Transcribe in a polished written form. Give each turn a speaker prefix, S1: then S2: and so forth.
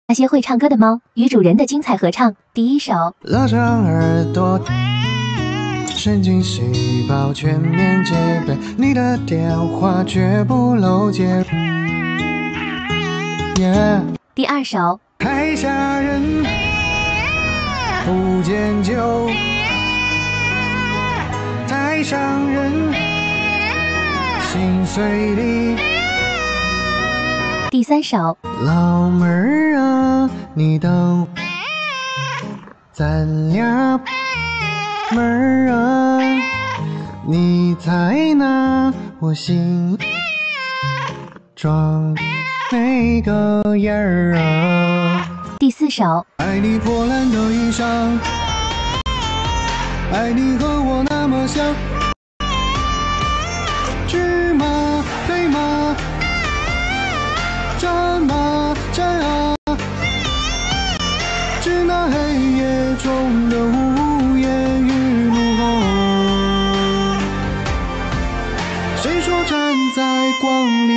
S1: 那些会唱歌的猫与主人的精彩合唱。第一首。
S2: 拉长耳朵，神经细胞全面戒备，你的电话绝不漏接。
S1: 第二首。
S2: 太吓人，不见救，太伤人，心碎里。
S1: 第三首。
S2: 老妹儿啊，你等咱俩妹儿啊，你在哪？我心装那个人儿啊。
S1: 第四首。
S2: 爱你破烂的衣裳，爱你和我那么像，去吗？飞吗？战吗？战啊！致那黑夜中的无言与怒吼。谁说站在光里